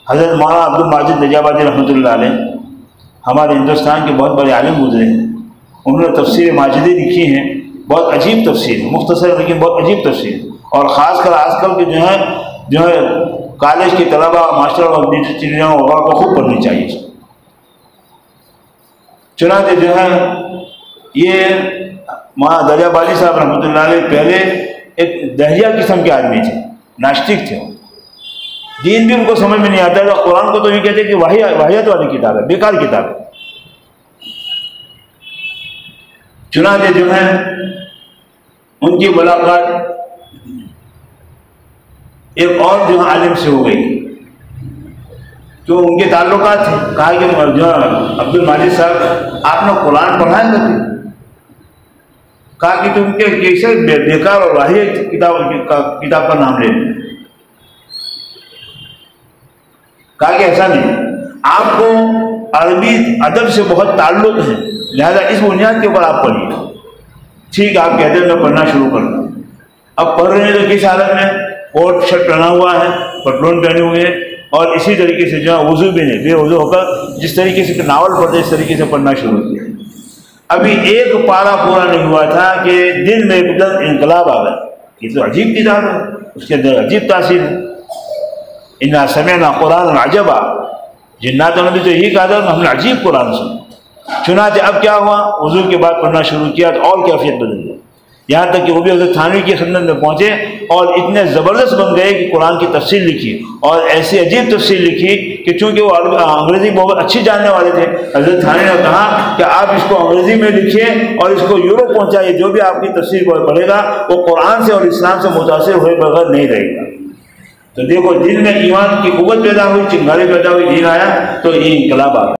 حضرت مولانا عبدulمجدdaryabadi رحمۃ اللہ علیہ ہمارے ہندوستان کے بہت بڑے عالم گزرے ہیں. انہوں نے تفسیر ماجدی لکھی ہیں، بہت عجیب تفسیر، مختصر لیکن بہت عجیب تفسیر، اور خاص کر آج کل کے جو ہے کالج کے طلبہ اور ماسٹر اور ڈگریوں وغیرہ کو خوب پڑھنی چاہیے. چنانچہ جو ہے یہ مولانا daryabadi صاحب رحمۃ اللہ علیہ پہلے ایک دہیا قسم کے آدمی تھے، ناستک تھے. دین بھی ان کو سمجھ میں نہیں آتا تھا. قرآن کو تو یہ کہتے کہ واحد والی کتاب ہے، بیکار کتاب ہے. چنانچہ جو ہے ان کی ملاقات ایک اور جو ہے عالم سے ہو گئی، جو ان کے تعلقات تھے. کہا کہ جو عبدulمجid صاحب آپ نے قرآن پڑھا ہے کبھی؟ کہا کہ تم کے کیسے بیکار اور واحد کتاب کا نام لے. کہا کہ ایسا نہیں، آپ کو عربی ادب سے بہت تعلق ہے، لہذا اس بنیاد کے اوپر آپ پڑھیے. ٹھیک ہے، آپ کہتے ہیں میں پڑھنا شروع کرتا ہوں. اب پڑھ رہے ہیں تو کس حالت میں؟ کوٹ شرٹ پہنا ہوا ہے، پتلون پہنے ہوئے ہیں، اور اسی طریقے سے جو ہے وضو بھی نہیں، بے وضو ہو کر جس طریقے سے ناول پڑھتے اس طریقے سے پڑھنا شروع کیا. ابھی ایک پارہ پورا نہیں ہوا تھا کہ دل میں ایک دم انقلاب آ گیا. یہ تو عجیب کتاب ہے، اس کے اندر عجیب تاثیر ہے. انا سمعنا قرآن عجبا، جناتوں نے بھی تو یہی کہا تھا کہ ہم نے عجیب قرآن سنا. چنانچہ اب کیا ہوا، وضو کے بعد پڑھنا شروع کیا تو اور کیفیت بدل گئی، یہاں تک کہ وہ بھی حضرت تھانوی کی خدمت میں پہنچے اور اتنے زبردست بن گئے کہ قرآن کی تفسیر لکھی، اور ایسی عجیب تفسیر لکھی کہ چونکہ وہ انگریزی بہت اچھی جاننے والے تھے، حضرت تھانوی نے کہا کہ آپ اس کو انگریزی میں لکھیے اور اس کو یورپ پہنچائیے، جو بھی آپ کی تفسیر کو پڑھے گا وہ قرآن سے اور اسلام سے متاثر ہوئے بغیر نہیں رہے گا. تو دیکھو دل میں ایمان کی قوت پیدا ہوئی، چنگاری پیدا ہوئی، دین آیا تو یہ انقلاب آ گیا.